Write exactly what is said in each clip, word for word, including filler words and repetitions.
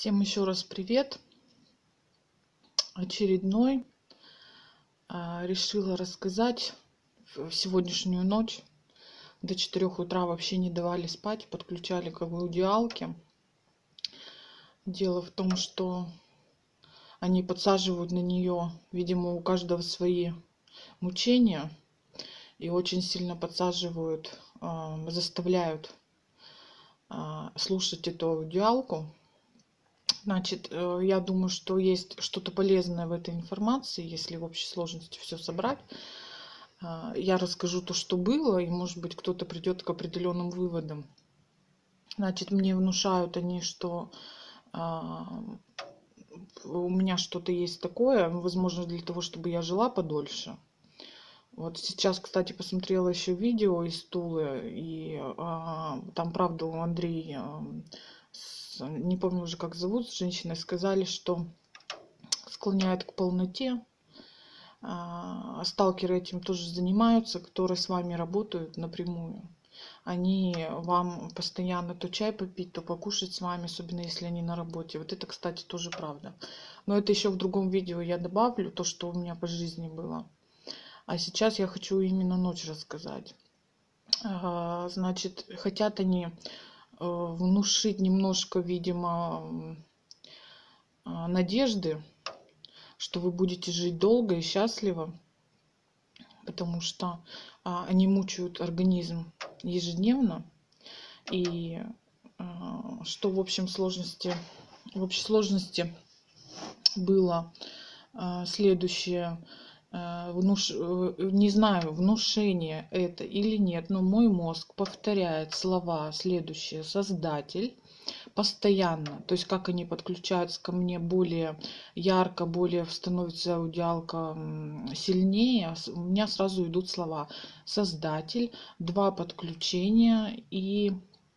Всем еще раз привет. Очередной. А, решила рассказать в сегодняшнюю ночь. До четырёх утра вообще не давали спать, подключали к аудиалке. Дело в том, что они подсаживают на нее, видимо, у каждого свои мучения. И очень сильно подсаживают, заставляют слушать эту аудиалку. Значит, я думаю, что есть что-то полезное в этой информации, если в общей сложности все собрать. Я расскажу то, что было, и, может быть, кто-то придет к определенным выводам. Значит, мне внушают они, что у меня что-то есть такое, возможно, для того, чтобы я жила подольше. Вот сейчас, кстати, посмотрела еще видео из Тулы, и а, там, правда, у Андрея, не помню уже, как зовут, с женщиной сказали, что склоняет к полноте. А, сталкеры этим тоже занимаются, которые с вами работают напрямую. Они вам постоянно то чай попить, то покушать с вами, особенно если они на работе. Вот это, кстати, тоже правда. Но это еще в другом видео я добавлю, то, что у меня по жизни было. А сейчас я хочу именно ночь рассказать. Значит, хотят они внушить немножко, видимо, надежды, что вы будете жить долго и счастливо, потому что они мучают организм ежедневно. И что в общем сложности, в общей сложности было следующее. Внуш... Не знаю, внушение это или нет, но мой мозг повторяет слова следующие: Создатель, постоянно. То есть как они подключаются ко мне более ярко, более становится аудиалка сильнее, у меня сразу идут слова Создатель, два подключения и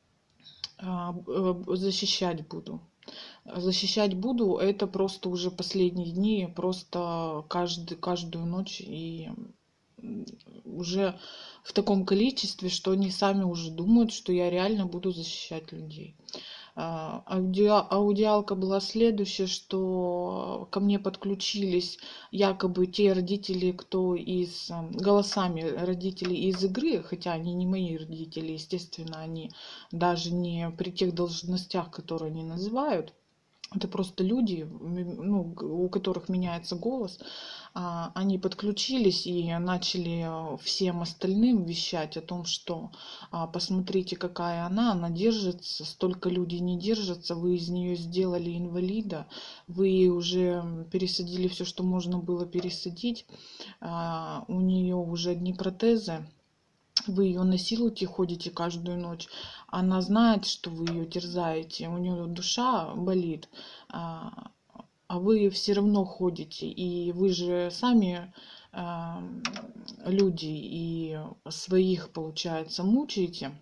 защищать буду. Защищать буду, это просто уже последние дни, просто каждый, каждую ночь, и уже в таком количестве, что они сами уже думают, что я реально буду защищать людей. Ауди... Аудиалка была следующая, что ко мне подключились якобы те родители, кто из голосами родителей из игры, хотя они не мои родители, естественно, они даже не при тех должностях, которые они называют. Это просто люди, ну, у которых меняется голос. Они подключились и начали всем остальным вещать о том, что посмотрите, какая она, она держится, столько людей не держатся, вы из нее сделали инвалида, вы уже пересадили все, что можно было пересадить, у нее уже одни протезы. Вы ее насилуете, ходите каждую ночь. Она знает, что вы ее терзаете. У нее душа болит. А вы все равно ходите. И вы же сами люди. И своих, получается, мучаете.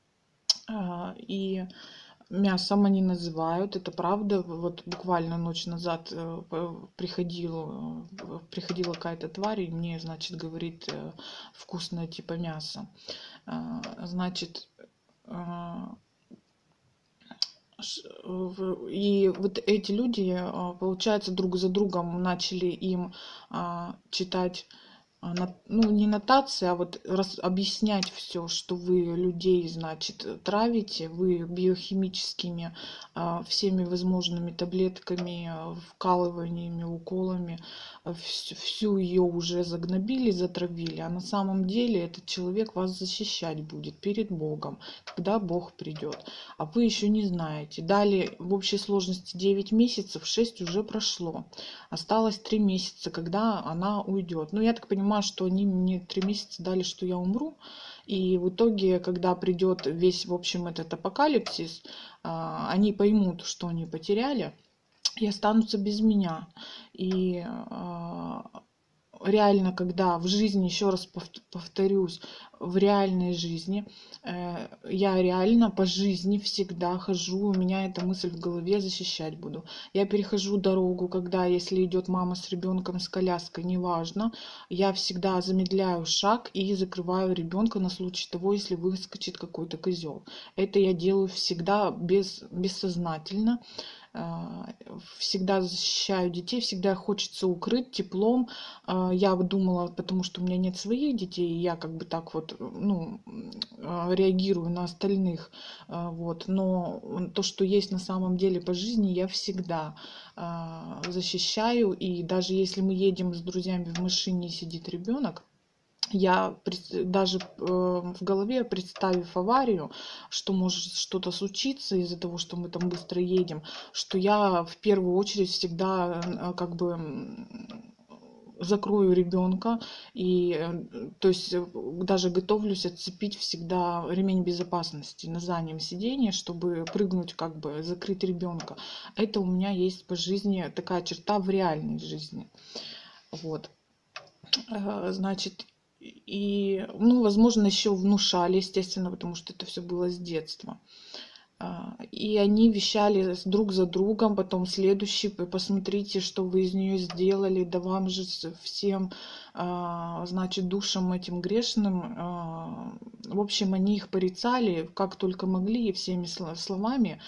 И мясом они называют, это правда. Вот буквально ночь назад приходила, приходила какая-то тварь, и мне, значит, говорит, вкусное типа мясо. Значит, и вот эти люди, получается, друг за другом начали им читать, ну, не нотации, а вот раз, объяснять все, что вы людей, значит, травите, вы биохимическими всеми возможными таблетками, вкалываниями, уколами, всю ее уже загнобили, затравили, а на самом деле этот человек вас защищать будет перед Богом, когда Бог придет, а вы еще не знаете. Далее в общей сложности девять месяцев, шесть уже прошло, осталось три месяца, когда она уйдет. Ну, я так понимаю, что они мне три месяца дали, что я умру. И в итоге, когда придет весь, в общем, этот апокалипсис, они поймут, что они потеряли, и останутся без меня. И реально, когда в жизни, еще раз повторюсь, в реальной жизни, я реально по жизни всегда хожу, у меня эта мысль в голове: защищать буду. Я перехожу дорогу, когда, если идет мама с ребенком, с коляской, неважно, я всегда замедляю шаг и закрываю ребенка на случай того, если выскочит какой-то козел. Это я делаю всегда без, бессознательно. всегда защищаю детей, всегда хочется укрыть теплом. Я думала, потому что у меня нет своих детей, я как бы так вот, ну, реагирую на остальных, вот. Но то, что есть на самом деле по жизни, я всегда защищаю. И даже если мы едем с друзьями в машине и сидит ребенок, я даже в голове, представив аварию, что может что-то случиться из-за того, что мы там быстро едем, что я в первую очередь всегда как бы закрою ребенка, и то есть даже готовлюсь отцепить всегда ремень безопасности на заднем сиденье, чтобы прыгнуть, как бы закрыть ребенка. Это у меня есть по жизни такая черта в реальной жизни. Вот. Значит, и, ну, возможно, еще внушали, естественно, потому что это все было с детства. И они вещали друг за другом, потом следующий: посмотрите, что вы из нее сделали, да вам же всем, значит, душам этим грешным. В общем, они их порицали как только могли, всеми словами.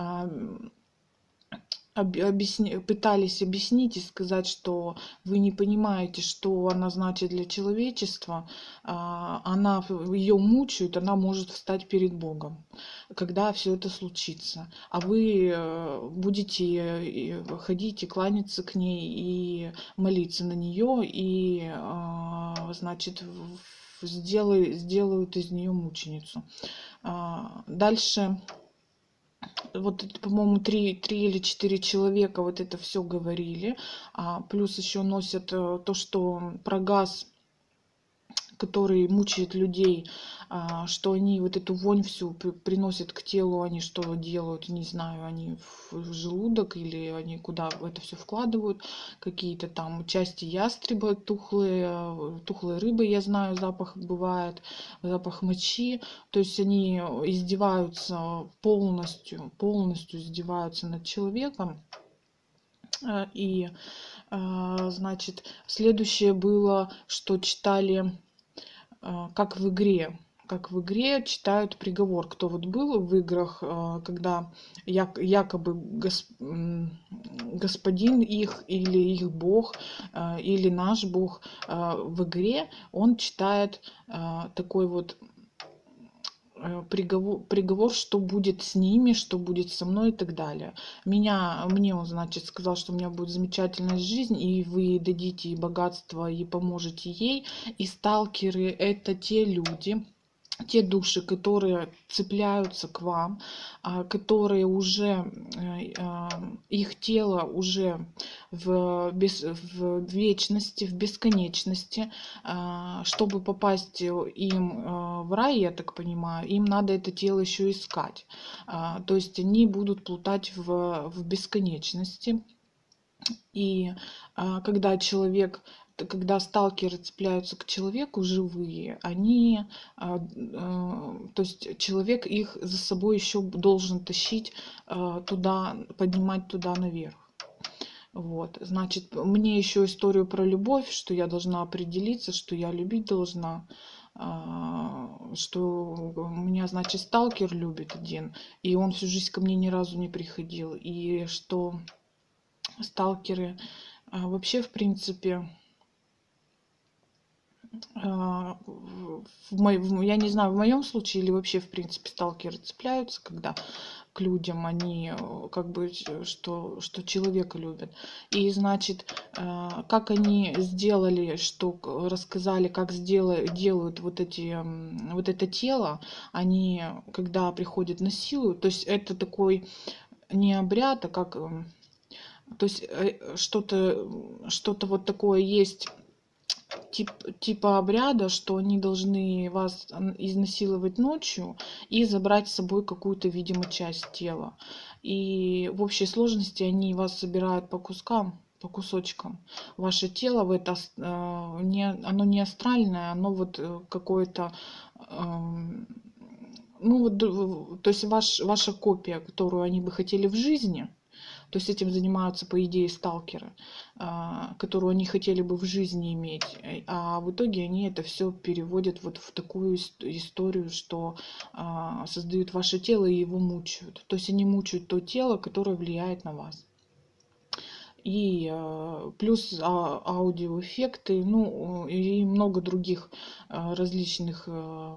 Объясни, пытались объяснить и сказать, что вы не понимаете, что она значит для человечества. Она, ее мучают, она может встать перед Богом, когда все это случится. А вы будете ходить и кланяться к ней, и молиться на нее, и, значит, сделай, сделают из нее мученицу. Дальше... Вот, по-моему, три, три или четыре человека вот это все говорили. А плюс еще носят то, что про газ, который мучает людей, что они вот эту вонь всю приносят к телу, они что делают, не знаю, они в желудок или они куда это все вкладывают, какие-то там части ястреба, тухлые, тухлые рыбы, я знаю, запах бывает, запах мочи, то есть они издеваются полностью, полностью издеваются над человеком. И, значит, следующее было, что читали, как в игре, как в игре читают приговор. Кто вот был в играх, когда якобы господин их или их бог, или наш бог в игре, он читает такой вот приговор, приговор, что будет с ними, что будет со мной и так далее. Меня, мне он, значит, сказал, что у меня будет замечательная жизнь, и вы дадите ей богатство, и поможете ей. И сталкеры — это те люди, те души, которые цепляются к вам, которые уже, их тело уже в, бес, в вечности, в бесконечности. Чтобы попасть им в рай, я так понимаю, им надо это тело еще искать. То есть они будут плутать в, в бесконечности. И когда человек... когда сталкеры цепляются к человеку живые, они, то есть человек их за собой еще должен тащить туда, поднимать туда наверх. Вот, значит, мне еще историю про любовь, что я должна определиться, что я любить должна, что меня, значит, сталкер любит один, и он всю жизнь ко мне ни разу не приходил, и что сталкеры вообще, в принципе, в мо... я не знаю, в моем случае или вообще, в принципе, сталкеры цепляются, когда к людям они как бы, что, что человека любят. И, значит, как они сделали, что рассказали, как сделают, делают вот, эти, вот это тело, они, когда приходят, насилуют, то есть это такой не обряд, а как... То есть что-то что-то вот такое есть, тип, типа обряда, что они должны вас изнасиловать ночью и забрать с собой какую-то, видимо, часть тела. И в общей сложности они вас собирают по кускам, по кусочкам. Ваше тело в это, не, оно не астральное, оно вот какое-то... Ну вот, то есть ваш, ваша копия, которую они бы хотели в жизни, То есть этим занимаются, по идее, сталкеры, которую они хотели бы в жизни иметь. А в итоге они это все переводят вот в такую историю, что создают ваше тело и его мучают. То есть они мучают то тело, которое влияет на вас. И э, плюс а, аудиоэффекты, ну и много других э, различных э,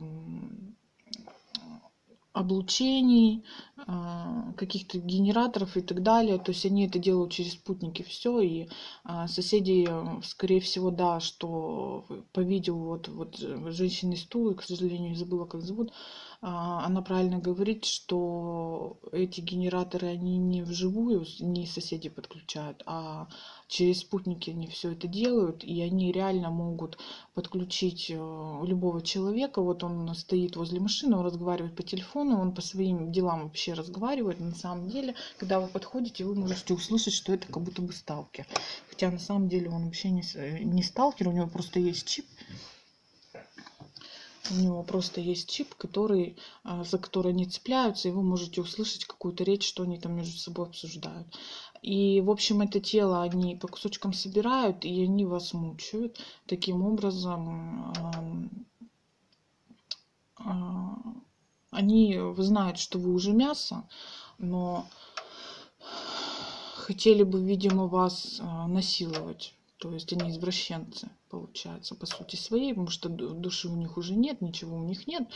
облучений, э, каких-то генераторов и так далее. То есть они это делают через спутники все. И э, соседи, э, скорее всего, да, что по видео вот, вот женщина из Тулы, к сожалению, не забыла, как зовут, она правильно говорит, что эти генераторы, они не вживую, не соседи подключают, а через спутники они все это делают, и они реально могут подключить любого человека. Вот он стоит возле машины, он разговаривает по телефону, он по своим делам вообще разговаривает. На самом деле, когда вы подходите, вы можете услышать, что это как будто бы сталкер. Хотя на самом деле он вообще не, не сталкер, у него просто есть чип. У него просто есть чип, который, за который они цепляются, и вы можете услышать какую-то речь, что они там между собой обсуждают. И, в общем, это тело они по кусочкам собирают, и они вас мучают. Таким образом, они знают, что вы уже мясо, но хотели бы, видимо, вас насиловать. То есть они извращенцы, получается, по сути своей, потому что души у них уже нет, ничего у них нет,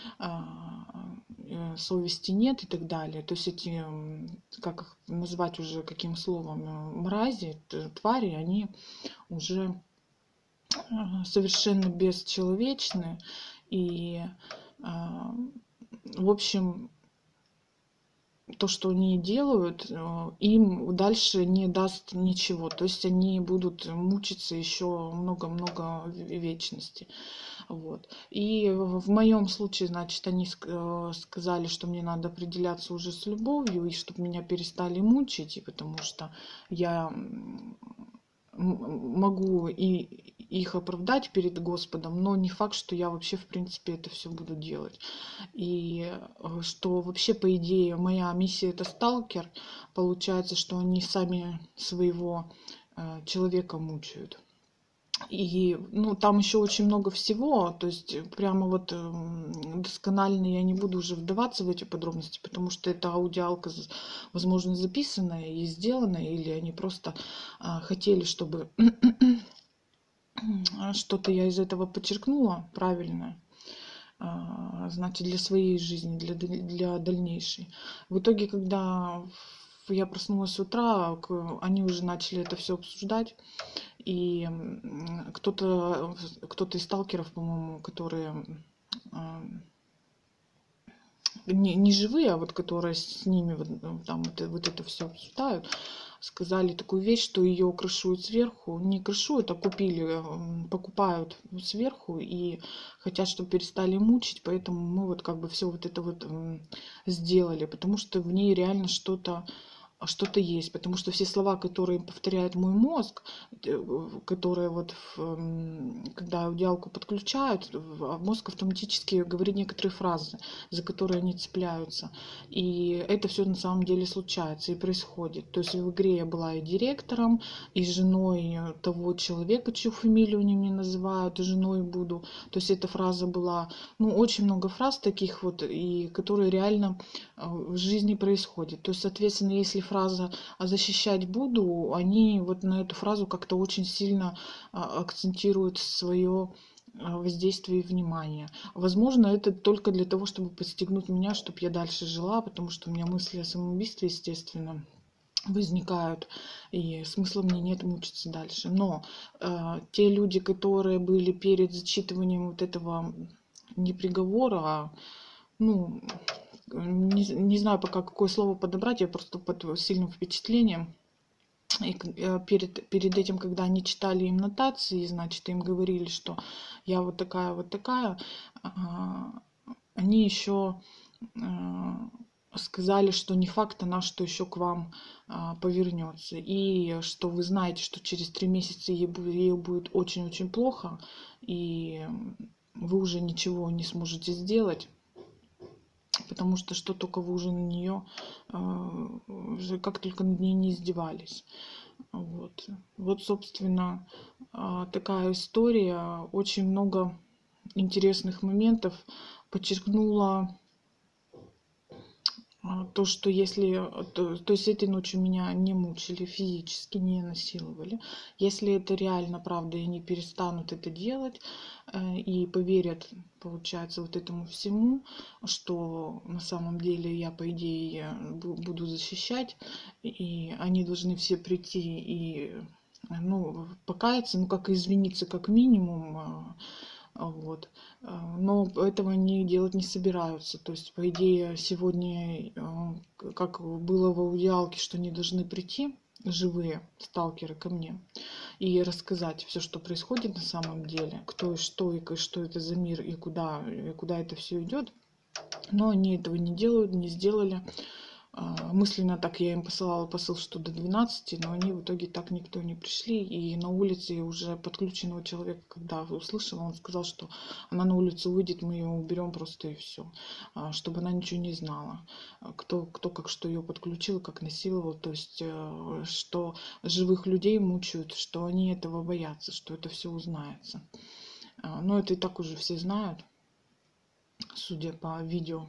совести нет и так далее. То есть эти, как их назвать уже каким словом, мрази, твари, они уже совершенно бесчеловечны. И, в общем, то, что они делают, им дальше не даст ничего. То есть они будут мучиться еще много-много вечности. Вот. И в моем случае, значит, они сказали, что мне надо определяться уже с любовью, и чтобы меня перестали мучить, и потому что я могу и их оправдать перед Господом, но не факт, что я вообще, в принципе, это все буду делать. И что вообще, по идее, моя миссия — это сталкер. Получается, что они сами своего человека мучают. И, ну, там еще очень много всего, то есть прямо вот досконально я не буду уже вдаваться в эти подробности, потому что это аудиалка, возможно, записанная и сделанная, или они просто а, хотели, чтобы что-то я из этого подчеркнула правильное, а, значит, для своей жизни, для, для дальнейшей. В итоге, когда я проснулась с утра, они уже начали это все обсуждать. И кто-то кто-то из сталкеров, по-моему, которые не, не живые, а вот которые с ними вот, там вот, вот это все обсуждают, сказали такую вещь, что ее крышуют сверху. Не крышуют, а купили, покупают сверху и хотят, чтобы перестали мучить. Поэтому мы вот как бы все вот это вот сделали, потому что в ней реально что-то что-то есть, потому что все слова, которые повторяет мой мозг, которые вот в, когда аудиалку подключают, мозг автоматически говорит некоторые фразы, за которые они цепляются. И это все на самом деле случается и происходит. То есть в игре я была и директором, и женой того человека, чью фамилию они мне называют, и женой буду. То есть эта фраза была, ну, очень много фраз таких вот, и которые реально в жизни происходят. То есть, соответственно, если фраза «а защищать буду», они вот на эту фразу как-то очень сильно акцентируют свое воздействие и внимание. Возможно, это только для того, чтобы подстегнуть меня, чтобы я дальше жила, потому что у меня мысли о самоубийстве, естественно, возникают, и смысла мне нет мучиться дальше. Но э, те люди, которые были перед зачитыванием вот этого не приговора, а, ну, не, не знаю пока какое слово подобрать, я просто под сильным впечатлением. И перед, перед этим, когда они читали им нотации, значит, им говорили, что я вот такая, вот такая, они еще сказали, что не факт она, что еще к вам повернется. И что вы знаете, что через три месяца ей будет, ей будет очень-очень плохо, и вы уже ничего не сможете сделать. потому что что только вы уже на нее, уже как только над ней не издевались. Вот, вот собственно, такая история. Очень много интересных моментов. Подчеркнула то, что если, то, то есть этой ночью меня не мучили физически, не насиловали. Если это реально правда, и они перестанут это делать и поверят, получается, вот этому всему, что на самом деле я, по идее, буду защищать, и они должны все прийти и, ну, покаяться, ну, как извиниться, как минимум. Вот. Но этого они делать не собираются. То есть, по идее, сегодня, как было в аудиалке, что они должны прийти, живые сталкеры, ко мне и рассказать все, что происходит на самом деле, кто и что, и что это за мир, и куда, и куда это все идет. Но они этого не делают, не сделали. Мысленно так я им посылала посыл, что до двенадцати, но они в итоге так никто не пришли. И на улице уже подключенного человека, когда услышала, он сказал, что она на улицу выйдет, мы ее уберем просто и все. Чтобы она ничего не знала. Кто, кто как что ее подключил, как насиловал. То есть, что живых людей мучают, что они этого боятся, что это все узнается. Но это и так уже все знают, судя по видео,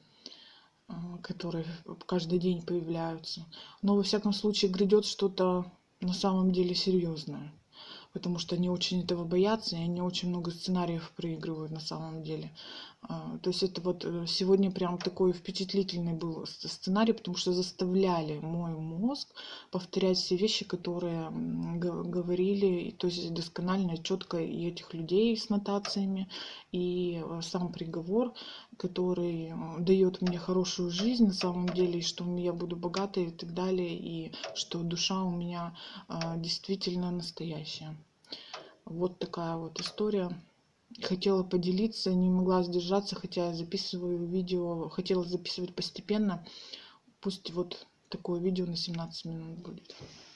которые каждый день появляются. Но во всяком случае грядет что-то на самом деле серьезное. Потому что они очень этого боятся, и они очень много сценариев проигрывают на самом деле. То есть это вот сегодня прям такой впечатлительный был сценарий, потому что заставляли мой мозг повторять все вещи, которые говорили, то есть досконально, четко и этих людей с нотациями, и сам приговор, который дает мне хорошую жизнь на самом деле, и что я буду богатой и так далее, и что душа у меня действительно настоящая. Вот такая вот история. Хотела поделиться, не могла сдержаться, хотя я записываю видео, хотела записывать постепенно. Пусть вот такое видео на семнадцать минут будет.